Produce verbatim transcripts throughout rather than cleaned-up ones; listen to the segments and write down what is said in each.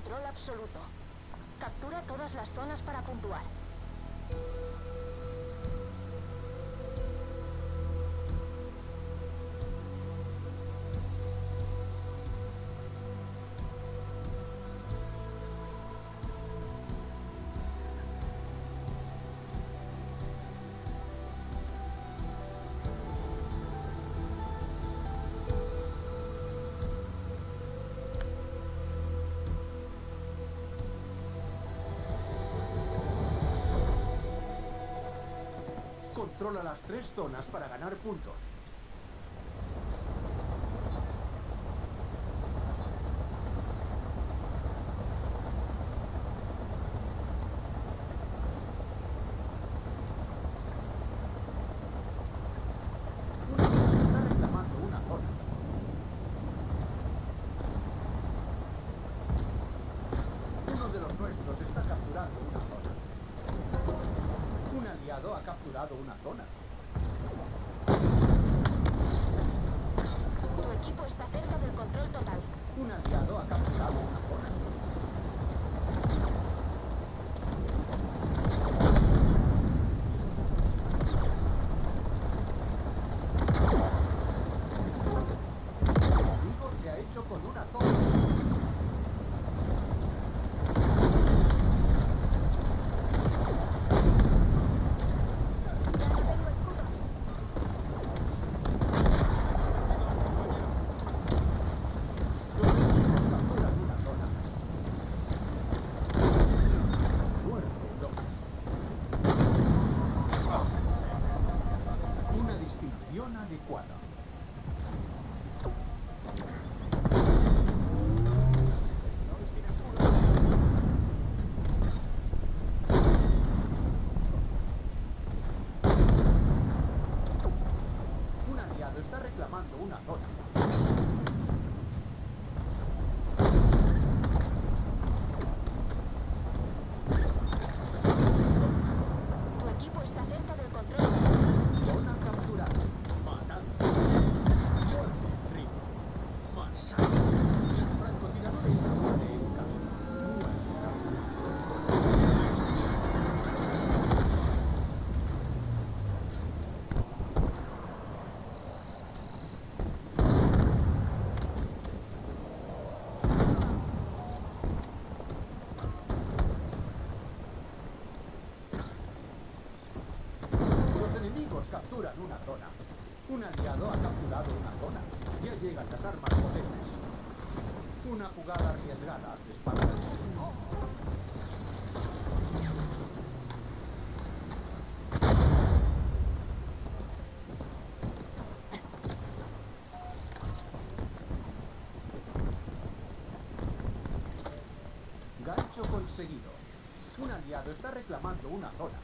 control absoluto. Captura todas las zonas para puntuar. Controla las tres zonas para ganar puntos. Está reclamando una zona. Uno de los nuestros está capturando una zona. Un aliado ha capturado una zona. Tu equipo está cerca del control total. Un aliado ha capturado una zona. El enemigo se ha hecho con una zona. Adecuada. Un aliado está reclamando una zona. Tu equipo está cerca del control. Zona capturada. Francotiradores siete en camino. Los enemigos capturan una zona. Un aliado ha capturado una zona. Ya llegan las armas potentes. Una jugada arriesgada, Espartanos. Gancho conseguido. Un aliado está reclamando una zona.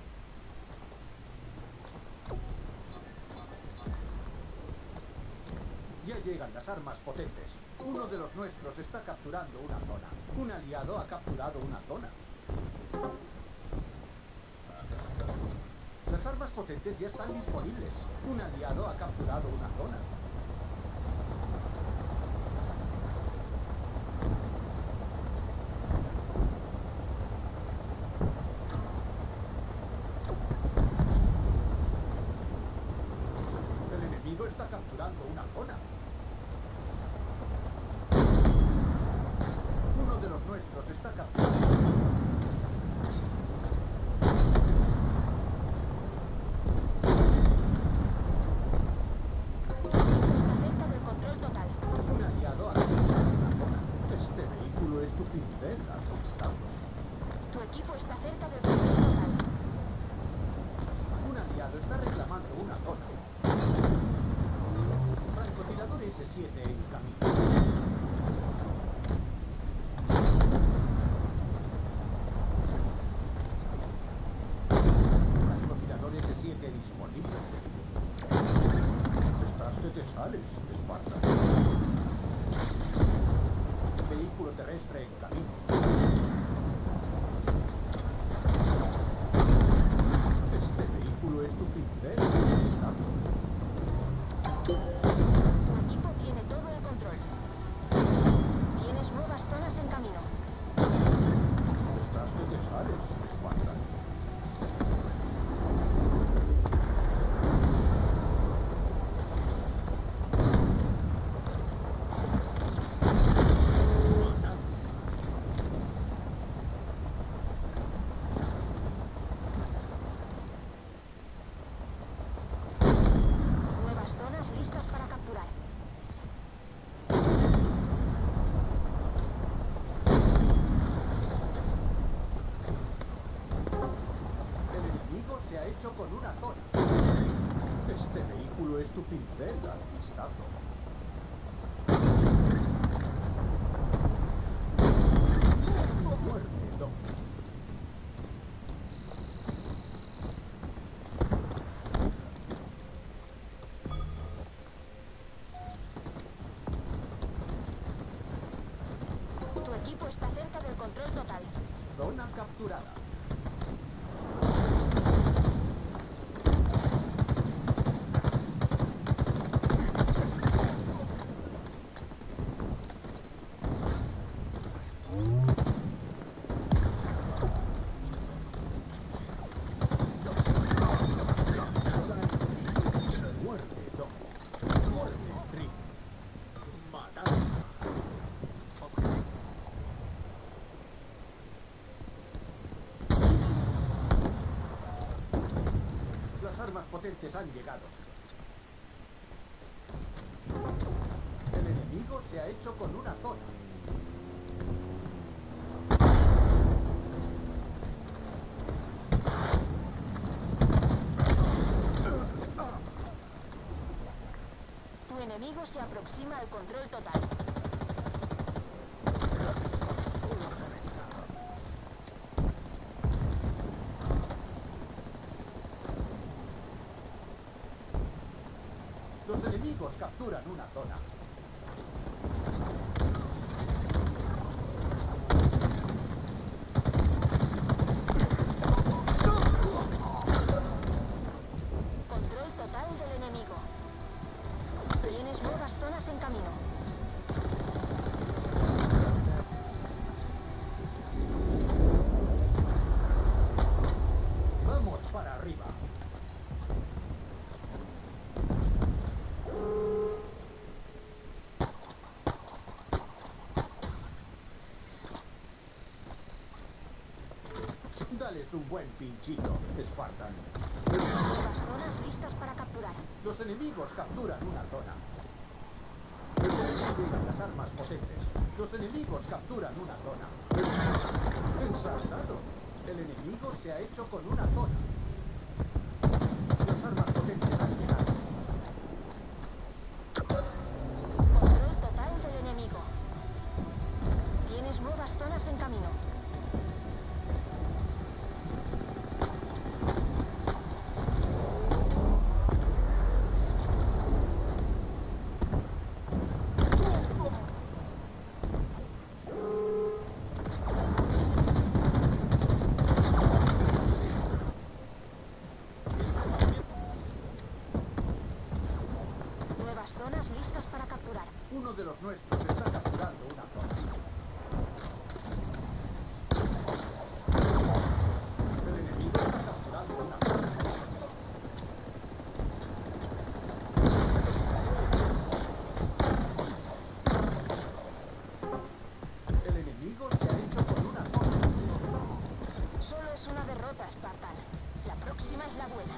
Ya llegan las armas potentes. Uno de los nuestros está capturando una zona. Un aliado ha capturado una zona. Las armas potentes ya están disponibles. Un aliado ha capturado una zona. El enemigo está capturando una zona. Uno de los nuestros está capturando. Está cerca del control total. Un aliado ha capturado una zona. Este vehículo es tu pincel conquistado. Tu equipo está cerca del control total. Un aliado está reclamando una zona. Francotirador ese siete en camino. Francotirador ese siete disponible. Estás que te sales, Esparta. Vehículo terrestre en camino. Este vehículo es tu pincel conquistado. Tu equipo tiene todo el control. Tienes nuevas zonas en camino. con una zona. Este vehículo es tu pincel al vistazo. Muerte, Doc. Tu equipo está cerca del control total. Zona capturada. Muerte, Doc. Muerte, Rick. Matar. Las armas potentes han llegado. El enemigo se ha hecho con una zona. Tu enemigo se aproxima al control total. Los enemigos capturan una zona. Control total del enemigo. Tienes nuevas zonas en camino. Vamos para arriba. Dales un buen pinchito, Spartan. Nuevas zonas listas para capturar. Los enemigos capturan una zona. Llegan las armas potentes. Los enemigos capturan una zona. Ensartado. El enemigo se ha hecho con una zona. Las armas potentes han llegado. Control total del enemigo. Tienes nuevas zonas en camino. Nuevas zonas listas para capturar. Uno de los nuestros está capturando una zona. El enemigo está capturando una zona. El enemigo se ha hecho con una zona. Solo es una derrota, Spartan. La próxima es la buena.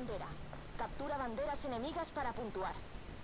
bandera. Captura banderas enemigas para puntuar.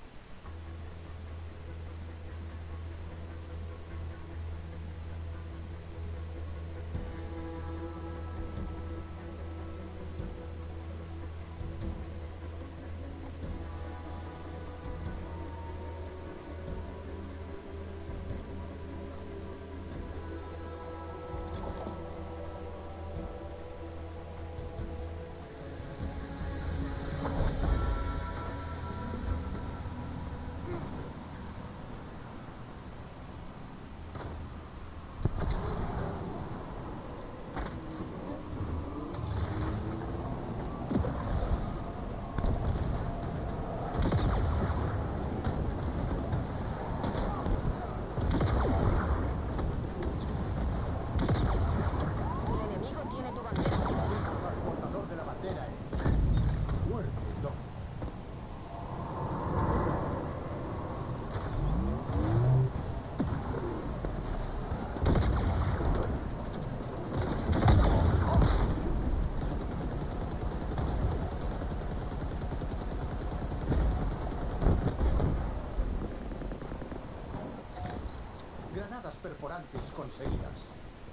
Perforantes conseguidas.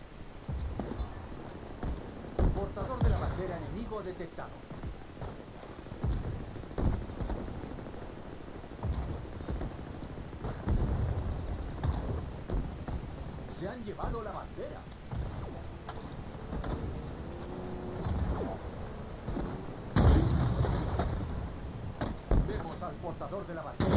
Portador de la bandera enemigo detectado. Se han llevado la bandera. Vemos al portador de la bandera.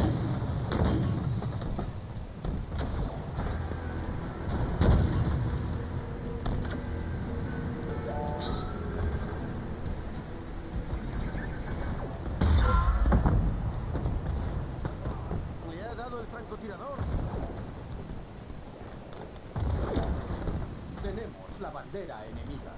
Tenemos la bandera enemiga.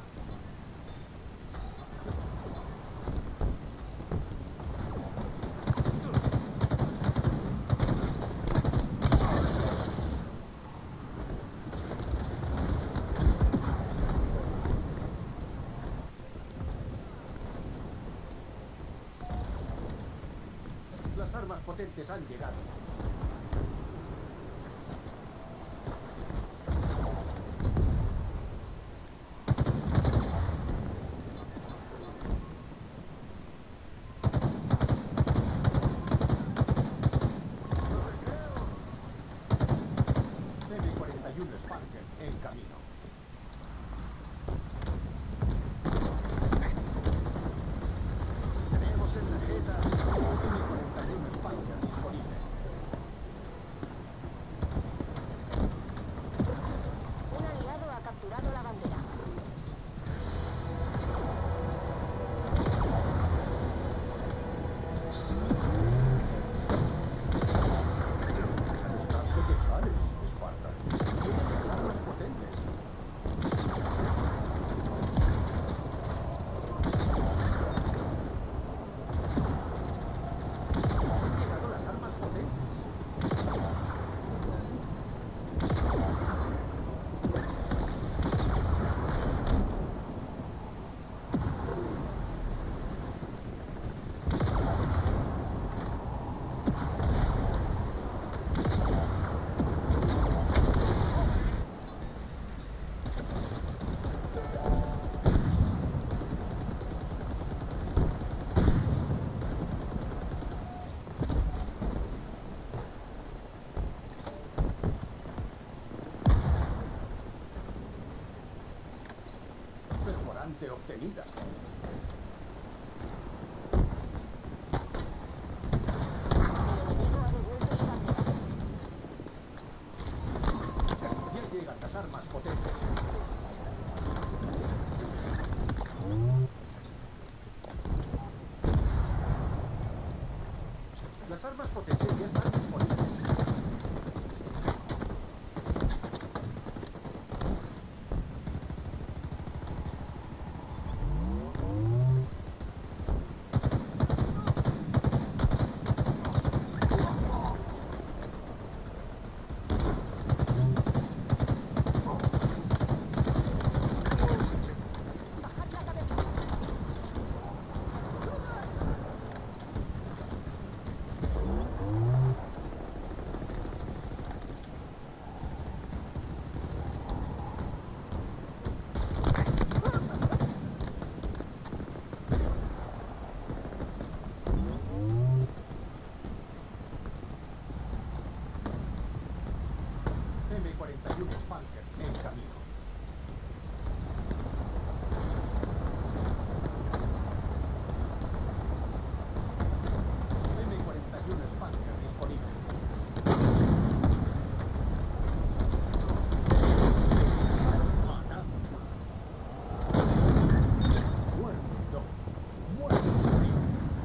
Las armas potentes han llegado. Sparker en camino. Tenemos en la jeta M cuarenta y uno Sparker disponible. Un aliado ha capturado la bandera. ¿Estás de qué sales, Spartan? Tienes armas potentes. Han llegado las armas potentes. Perforante obtenida. El enemigo ha devuelto su bandera. Ya llegan las armas potentes. Las armas potentes ya están disponibles. Bajad la cabeza. eme cuarenta y uno Spanker en camino. eme cuarenta y uno Spanker disponible. Muerte doble. Muerte triple.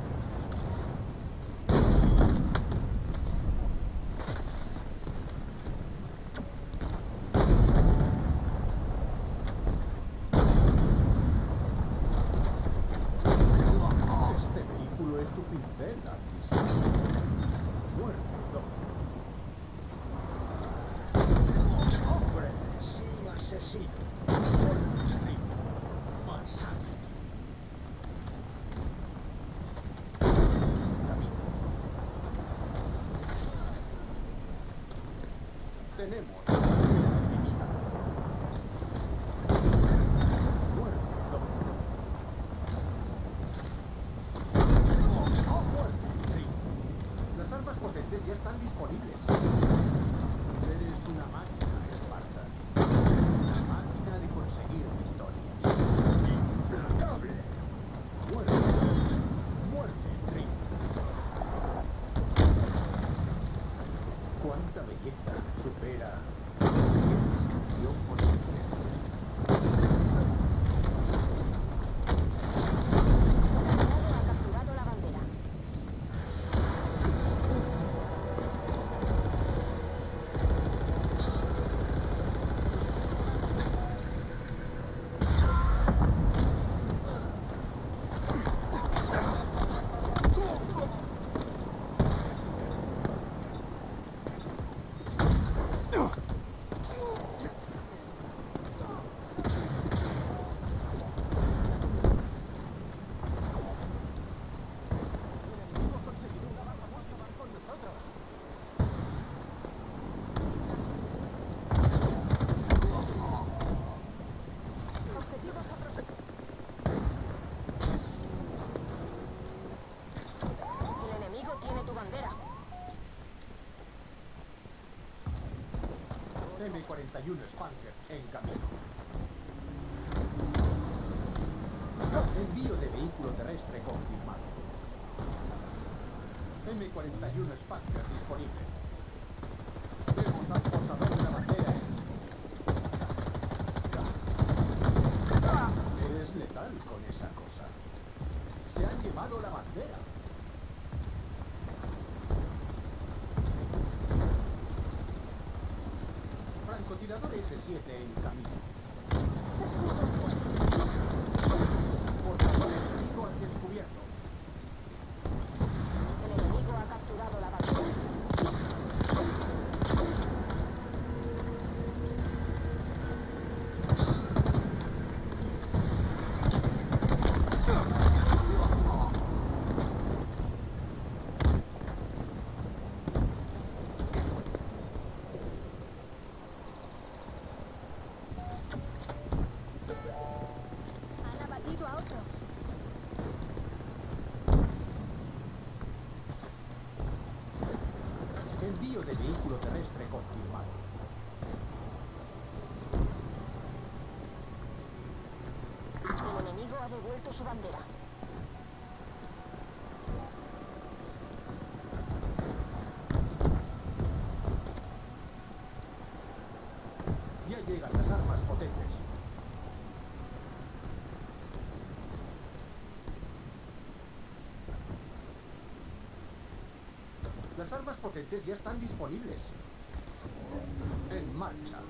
Este vehículo es tu pincel, artista. Muerte doble. Hombre, sí, asesino. Muerte triple. Masacre. Sin camino. Tenemos una bandera enemiga. Muerte doble. Muerte triple. Las armas potentes ya están disponibles. Eres una máquina, Esparta. Una máquina de conseguir victorias. Implacable. Muerte doble. Muerte triple. Cuánta belleza supera cualquier descripción posible. Un aliado ha capturado la bandera. Hemos conseguido una barra muerta más con nosotros. Objetivos aproximados. El enemigo tiene tu bandera. eme cuarenta y uno Spanker en camino. Envío de vehículo terrestre confirmado. eme cuarenta y uno Spanker disponible. Vemos al portador de la bandera enemigo. Eres letal con esa cosa. Se han llevado la bandera. Francotirador ese siete en camino. Portador enemigo al descubierto. El enemigo ha capturado la bandera. Han abatido a otro. Envío de vehículo terrestre confirmado. El enemigo ha devuelto su bandera. Ya llegan las armas potentes. Las armas potentes ya están disponibles. En marcha.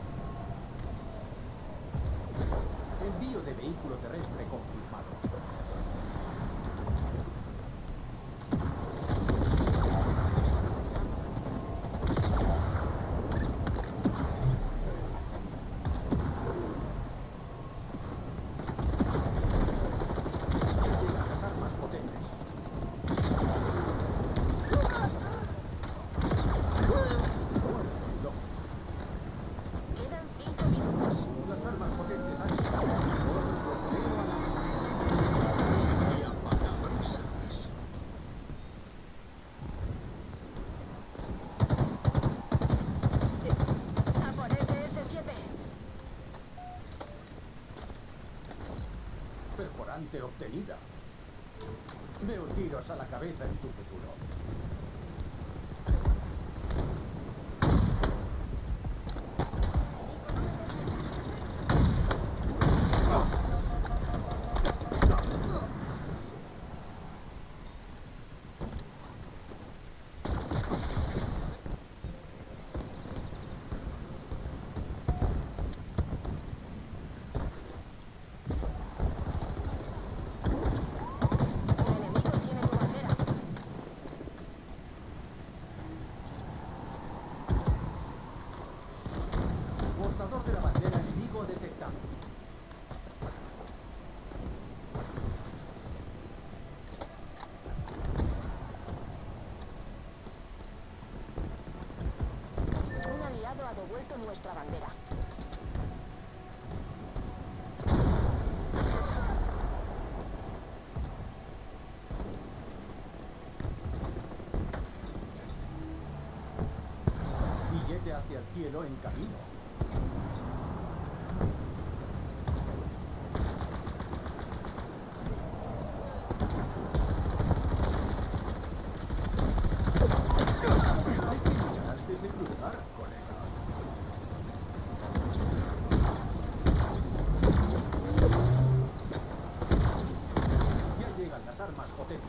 Envío de vehículo terrestre confirmado. perforante obtenida. Veo tiros a la cabeza en tu futuro. Nuestra bandera. Billete hacia el cielo en camino. Hay que mirar antes de cruzar, colega. Ya llegan las armas potentes.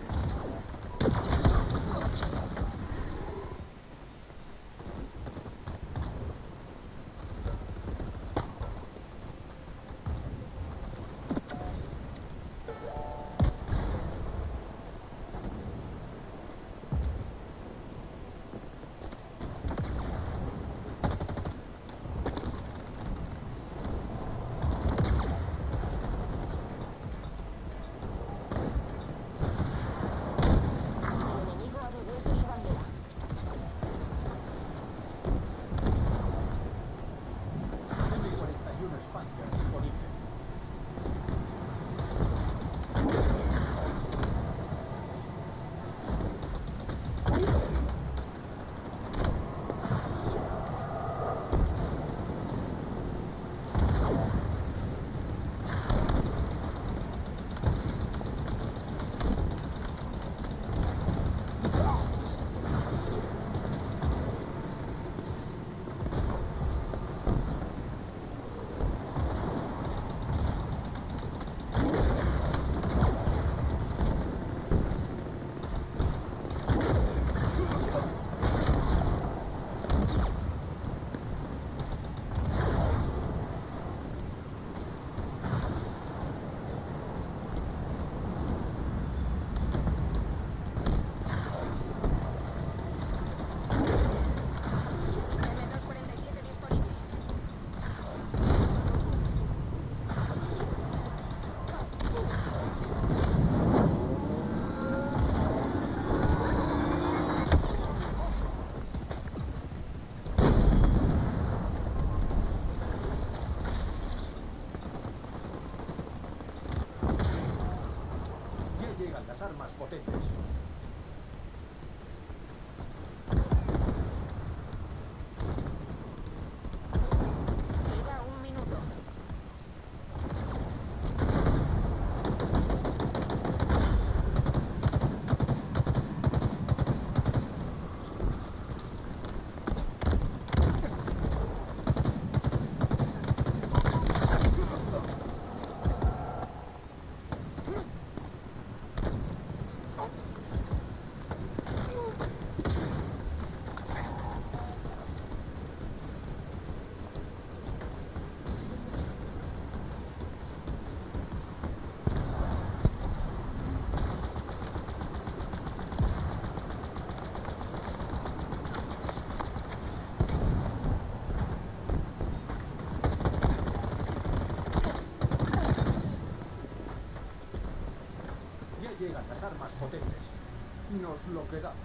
Las armas potentes. Queda un minuto. Llegan las armas potentes. Nos lo quedamos.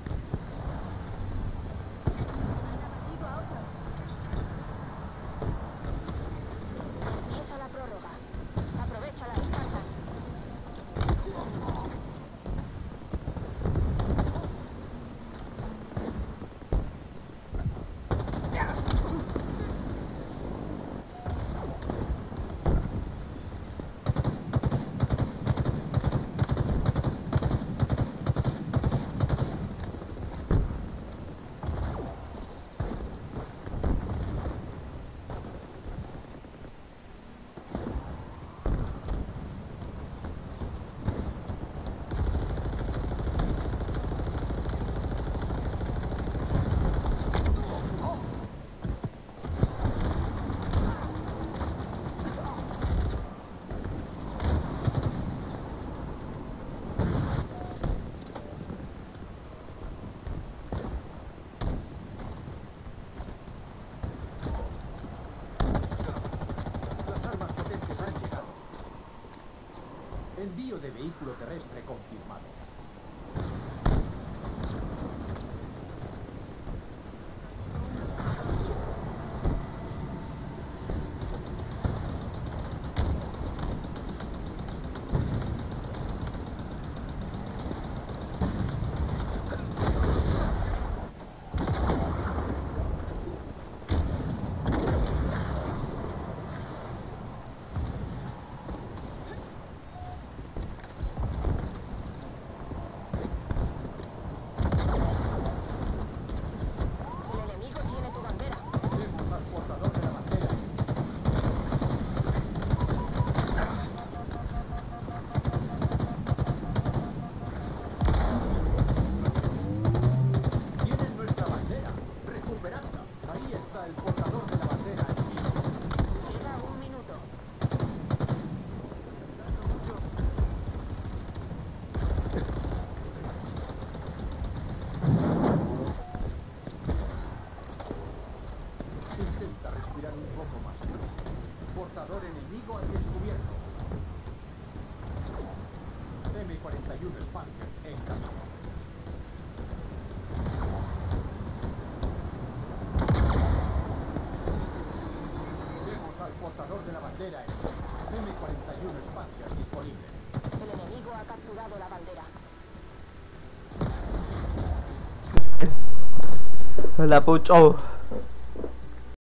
Han abatido a otro. Empieza la prórroga. Aprovechala, descansa. Envío de vehículo terrestre confirmado. El enemigo tiene tu bandera. Vemos al portador de la bandera. Tienen nuestra bandera. Recuperadla. Ahí está el portador de la bandera. Queda un minuto. Intenta respirar un poco más. Portador enemigo al descubierto. eme cuarenta y uno Spanker en camino. Vemos al portador de la bandera en eme cuarenta y uno Spanker disponible. El enemigo ha capturado la bandera. là Pucho